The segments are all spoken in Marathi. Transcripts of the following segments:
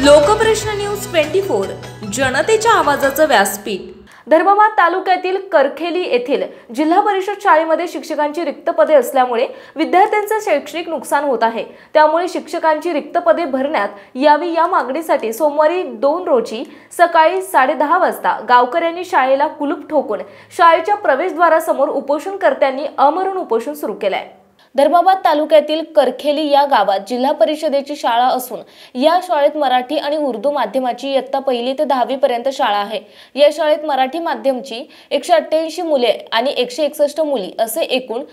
लोकप्रश्न न्यूज 24 जनतेच्या आवाजाचं व्यासपीठ। धर्माबाद तालुक्यातील करखेली येथील जिल्हा परिषद शाळेमध्ये शिक्षकांची रिक्त पदे असल्यामुळे विद्यार्थ्यांचे शैक्षणिक नुकसान होत आहे। त्यामुळे शिक्षकांची रिक्त पदे भरण्यात यावी या मागणीसाठी सोमवारी 2 रोजी सकाळी 10:30 वाजता गावकऱ्यांनी शाळेला कुलूप ठोकून शाळेच्या प्रवेशद्वारासमोर उपोषणकर्त्यांनी आमरण उपोषण सुरू केले आहे। धर्माबाद तालुक्यातील करखेली या गावात जिल्हा परिषदेची शाळा असून या शाळेत मराठी आणि उर्दू माध्यमाची इयत्ता 1ली ते 10वी पर्यंत शाळा आहे। या शाळेत मराठी माध्यमची 188 मुले आणि 161 मुली असे एकूण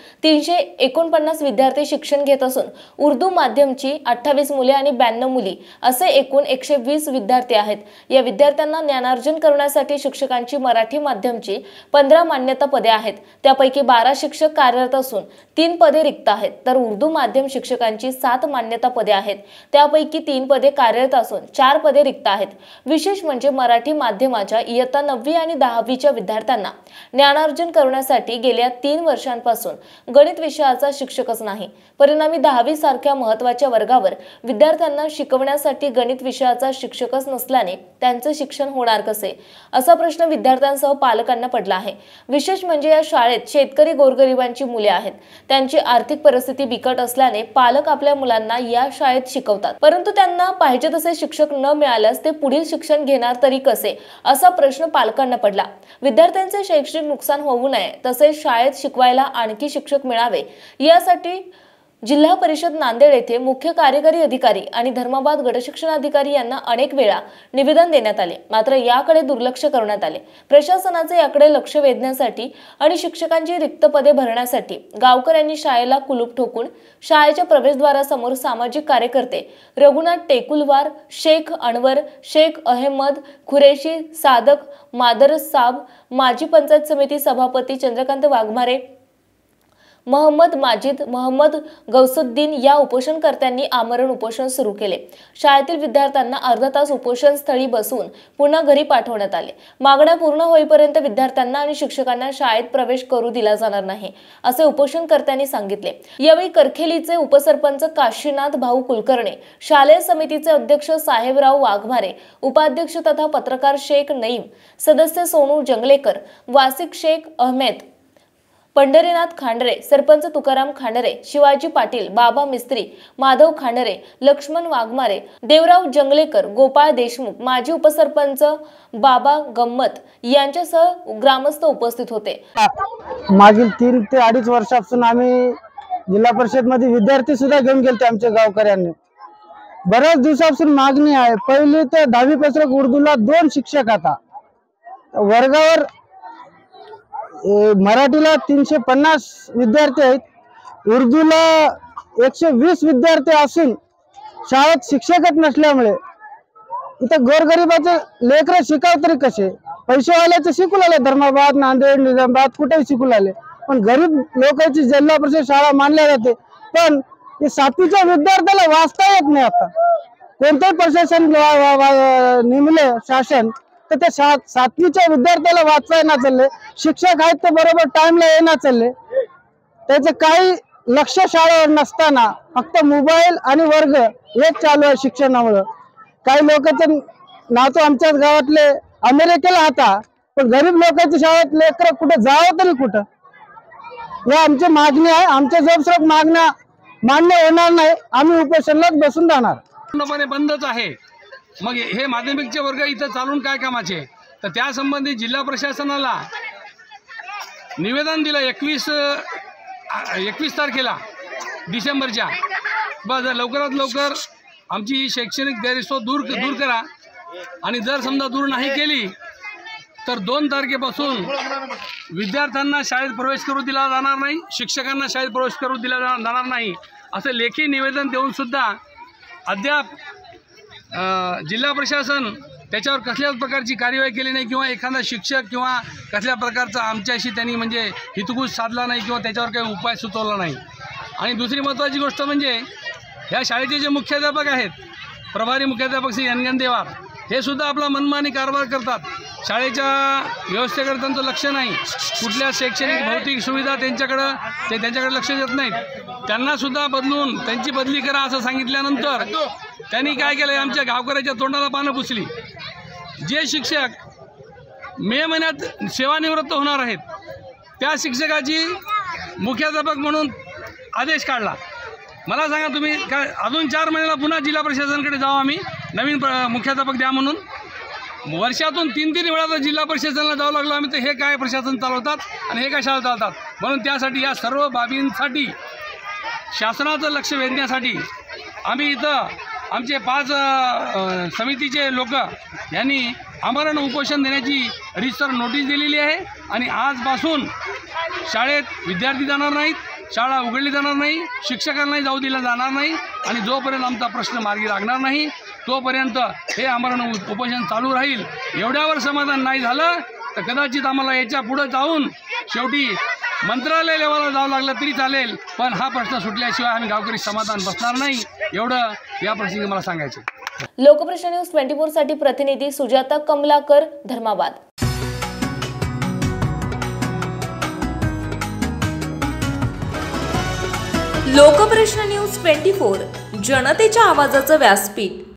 349 विद्यार्थी शिक्षण घेत असून उर्दू माध्यमची 28 मुले आणि 92 मुली असे एकूण 120 विद्यार्थी आहेत। या विद्यार्थ्यांना ज्ञानार्जन करण्यासाठी शिक्षकांची मराठी माध्यमची 15 मान्यता पदे आहेत। त्यापैकी 12 शिक्षक कार्यरत असून 3 पदे रिक्त आहेत, तर उर्दू माध्यम शिक्षकांची 7 मान्यता पदे आहेत। त्यापैकी 3 पदे कार्यरत असून 4 पदे रिक्त आहेत। विशेष म्हणजे मराठी माध्यमाच्या इयत्ता 9वी आणि 10वीच्या विद्यार्थ्यांना ज्ञानार्जन करण्यासाठी गेल्या 3 वर्षांपासून गणित विषयाचा शिक्षकच नाही। परिणामी 10वी सारख्या महत्त्वाच्या वर्गावर विद्यार्थ्यांना शिकवण्यासाठी गणित विषयाचा शिक्षकच नसल्याने त्यांचे शिक्षण होणार कसे असा प्रश्न विद्यार्थ्यांसह पालकांना पडला आहे। विशेष म्हणजे या शाळेत शेतकरी गोरगरिबांची मुले आहेत। त्यांची आर्थिक परिस्थिती बिकट असल्याने पालक आपल्या मुलांना या शाळेत शिकवतात, परंतु त्यांना पाहिजे तसे शिक्षक न मिळाल्यास ते पुढील शिक्षण घेणार तरी कसे असा प्रश्न पालकांना पडला। विद्यार्थ्यांचे शैक्षणिक नुकसान होऊ नये तसेच शाळेत शिकवायला आणखी शिक्षक मिळावे यासाठी जिल्हा परिषद नांदेड येथे मुख्य कार्यकारी अधिकारी आणि धर्माबाद गटशिक्षणाधिकारी यांना अनेक वेळा निवेदन देण्यात आले, मात्र याकडे दुर्लक्ष करण्यात आले। प्रशासनाचे याकडे लक्ष वेधण्यासाठी आणि शिक्षकांची रिक्त पदे भरण्यासाठी गावकऱ्यांनी शाळेला कुलूप ठोकून शाळेच्या प्रवेशद्वारासमोर सामाजिक कार्यकर्ते रघुनाथ टेकुलवार, शेख अनवर, शेख अहमद खुरेशी, सादक मादर साब, माजी पंचायत समिती सभापती चंद्रकांत वाघमारे, मोहम्मद माजिद, मोहम्मद गौसुद्दीन या उपोषणकर्त्यांनी आमरण उपोषण सुरू केले। शाळेतील विद्यार्थ्यांना अर्धा तास उपोषण स्थळी बसवून पुन्हा घरी पाठवण्यात आले। मागण्या पूर्ण होईपर्यंत विद्यार्थ्यांना आणि शिक्षकांना शाळेत प्रवेश करू दिला जाणार नाही असे उपोषणकर्त्यांनी सांगितले। यावेळी करखेलीचे उपसरपंच काशीनाथ भाऊ कुलकर्णी, शालेय समितीचे अध्यक्ष साहेबराव वाघमारे, उपाध्यक्ष तथा पत्रकार शेख नईम, सदस्य सोनू जंगलेकर, वासिक शेख अहमेद, पंढरीनाथ खांडरे, सरपंच तुकाराम खांडरे, शिवाजी पाटील, बाबा मिस्त्री, माधव खांडरे, लक्ष्मण वाघमारे, देवराव जंगलेकर, गोपाळ देशमुख, माजी उपसरपंच बाबा गम्मत यांच्यासह ग्रामस्थ उपस्थित होते। मागील 3 ते 2.5 वर्षापासून आम्ही जिल्हा परिषद मध्ये विद्यार्थी सुद्धा घेऊन गेलते आमच्या गावकऱ्यांनी। बऱ्याच दिवसापासून मागणी आहे। 1ली ते 10वी पर्यंत उर्दूला 2 शिक्षक आता वर्गावर, मराठीला 350 विद्यार्थी आहेत, उर्दूला 120 विद्यार्थी असून शाळेत शिक्षकच नसल्यामुळे इथं गोरगरिबाचे लेकरं शिकाव तरी कसे? पैसेवाल्याचे शिकू लागले, धर्माबाद, नांदेड, निजामाबाद कुठेही शिकू लागले, पण गरीब लोकांची जिल्हा परिषद शाळा मानल्या जाते। पण 7वीच्या विद्यार्थ्याला वाचता येत नाही। आता कोणतेही प्रशासन नेमले शासन तर ते 7वीच्या विद्यार्थ्याला वाचायला चालले, शिक्षक आहेत ते बरोबर टाइमला येणार चालले, त्याचे काही लक्ष शाळेवर नसताना फक्त मोबाईल आणि वर्ग हेच चालू आहे शिक्षणामुळे। काही लोकांचे नातू आमच्याच गावातले अमेरिकेला आता, पण गरीब लोकांच्या शाळेत लेकरं कुठे जावं तरी कुठं? या आमची मागणी आहे। आमच्या जोपर्यंत मागण्या मान्य होणार नाही आम्ही उपोषणालाच बसून राहणार। पूर्णपणे बंदच आहे। मग हे माध्यमिकचे वर्ग इथं चालून काय कामाचे? तर त्या संबंधी जिल्हा प्रशासनाला निवेदन दिलं 21 तारखेला डिसेंबरच्या। बस लवकरात लवकर आमची ही शैक्षणिक गैरसोय दूर करा, आणि जर समजा दूर नाही केली तर 2 तारखेपासून विद्यार्थ्यांना शाळेत प्रवेश करू दिला जाणार नाही, शिक्षकांना शाळेत प्रवेश करू दिला जाणार नाही असे लेखी निवेदन देऊन सुद्धा अद्याप जिल्हा प्रशासन त्याच्यावर कसल्याच प्रकारची कार्यवाही केली नाही, किंवा एखादा शिक्षक किंवा कसल्या प्रकारचा आमच्याशी त्यांनी म्हणजे हितगुज साधला नाही, किंवा त्याच्यावर काही उपाय सुचवला नाही। आणि दुसरी महत्त्वाची गोष्ट म्हणजे ह्या शाळेचे जे मुख्याध्यापक आहेत, प्रभारी मुख्याध्यापक श्री अनगन देवार, हे सुद्धा आपला मनमानी कारभार करतात. शाळेच्या व्यवस्थेकडे त्यांचं लक्ष नाही. कुठल्या शैक्षणिक भौतिक सुविधा त्यांच्याकडे लक्ष देत नाहीत. त्यांना सुद्धा बदलून त्यांची बदली करा असं सांगितल्यानंतर त्यांनी काय केलं, आमच्या गावकऱ्याच्या तोंडाला पानं पुसली. जे शिक्षक मे महिन्यात सेवानिवृत्त होणार आहेत त्या शिक्षकाची मुख्याध्यापक म्हणून आदेश काढला. मला सांगा तुम्ही काय अजून 4 महिन्याला पुन्हा जिल्हा प्रशासनाकडे जाऊ आम्ही नवीन मुख्याध्यापक द्या म्हणून. वर्षातून 3-3 वेळा तर जिल्हा प्रशासनाला जावं लागलं आम्ही. तर हे काय प्रशासन चालवतात आणि हे काय शाळा चालवतात. म्हणून त्यासाठी या सर्व बाबींसाठी शासनाचं लक्ष वेधण्यासाठी आम्ही इथं आमचे 5 समितीचे लोक यांनी आमरण उपोषण देण्याची रितसर नोटीस दिलेली आहे. आणि आजपासून शाळेत विद्यार्थी जाणार नाहीत, शाळा उघडली जाणार नाही, शिक्षकांनाही जाऊ दिलं जाणार नाही. आणि जोपर्यंत आमचा प्रश्न मार्गी लागणार नाही तोपर्यंत हे आमरण उपोषण चालू राहील. एवढ्यावर समाधान नाही झालं तर कदाचित आम्हाला याच्या पुढं जाऊन शेवटी मंत्रालय लेवलला जावं लागलं तरी चालेल, पण हा प्रश्न सुटल्याशिवाय आम्ही गावकरी समाधान बसणार नाही. एवढं या प्रसंगी मला सांगायचं. लोकप्रश्न न्यूज 24 साठी प्रतिनिधी सुजाता कमलाकर, धर्माबाद. लोकप्रश्न न्यूज 24 जनतेच्या आवाजाचं व्यासपीठ.